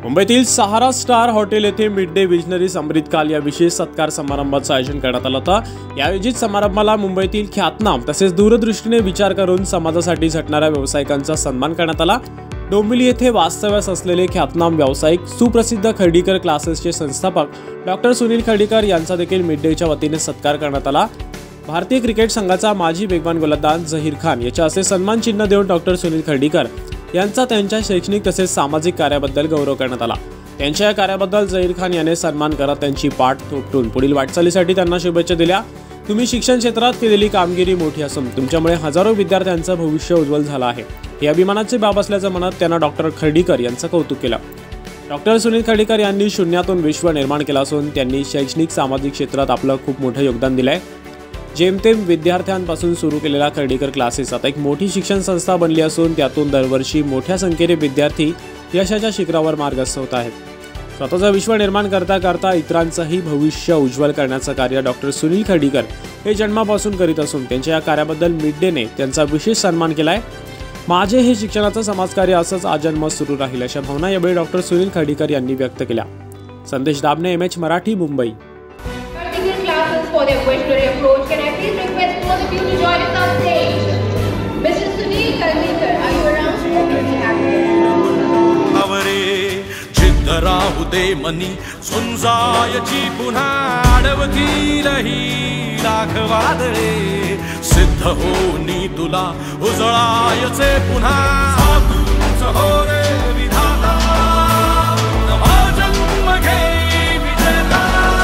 मुंबईतील Sahara star hotel येथे mid day visionaries Amritkaal या विशेष सत्कार समारंभाचं आयोजन करण्यात आलं होतं। या आयोजित समारंभाला मुंबईतील ख्यातनाम तसेच दूरदृष्टीने विचार करून समाजासाठी झटणाऱ्या व्यावसायिकांचा सन्मान करण्यात आला। डोंबिवली येथे वास्तव्यास असलेले ख्यातनाम व्यावसायिक सुप्रसिद्ध खर्डीकर क्लासेसचे संस्थापक डॉक्टर सुनील खर्डीकर यांचा देखील मिड डेच्या वतीने सत्कार करण्यात आला। भारतीय क्रिकेट संघाचा माजी वेगवान गोलंदाज झहीर खान याच्या हस्ते सन्मान चिन्ह देऊन डॉक्टर सुनील खर्डीकर यांचा त्यांच्या शैक्षणिक तसेच सामाजिक कार्याबद्दल गौरव करण्यात आला। त्यांच्या या कार्याबद्दल झहीर खान याने सन्मान करत त्यांची पाठ थोपटून पुढील वाटचालीसाठी त्यांना शुभेच्छा दिल्या। तुम्ही शिक्षण क्षेत्रात केलेली कामगिरी मोठी असून तुमच्यामुळे हजारो विद्यार्थ्यांचं भविष्य उज्ज्वल झालं आहे, ही अभिमानाची बाब असल्याचं म्हणत त्यांना डॉक्टर खर्डीकर यांचं कौतुक केलं। डॉक्टर सुनील खर्डीकर यांनी शून्यातून विश्व निर्माण केलं असून त्यांनी शैक्षणिक सामाजिक क्षेत्रात आपलं खूप मोठं योगदान दिलंय। जेमतेम विद्यार्थ्यांपासून सुरू केलेला खर्डीकर क्लासेस आता एक मोठी शिक्षण संस्था बनली असून त्यातून दरवर्षी मोठ्या संख्येने विद्यार्थी यशाच्या शिखरावर मार्गस्थ होत आहेत। स्वतःचं विश्व निर्माण करता करता इतरांचंही भविष्य उज्ज्वल करण्याचं कार्य डॉक्टर सुनील खर्डीकर हे जन्मापासून करीत असून त्यांच्या या कार्याबद्दल मिड डेने त्यांचा विशेष सन्मान केलाय। माझे हे शिक्षणाचं समाजकार्य असंच आजन्म सुरू राहील अशा भावना यावेळी डॉक्टर सुनील खर्डीकर यांनी व्यक्त केल्या। संदेश दाबणे, MH Marathi, Mumbai. For their visionary approach, can I please request all of you to join us on stage? Mr. Sunil Khardikar, are you around? Definitely happy. आवरे जिद्द राहू दे मनी सुंजायची पुन्हा अडवतील ही लाख वादळे सिद्ध होनी तुला उजळायचे पुन्हा साधूच हो रे विधाता नवा जन्म घे विजेता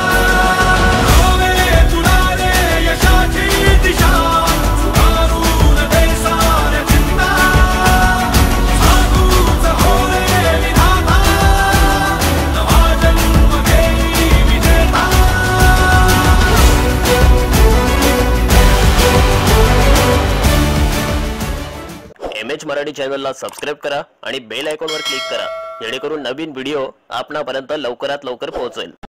MH मराठी चॅनलला सबस्क्राइब करा आणि बेल आयकॉनवर क्लिक करा जेणेकरून नवीन व्हिडिओ आपणापर्यंत लवकरात लवकर पोहोचेल।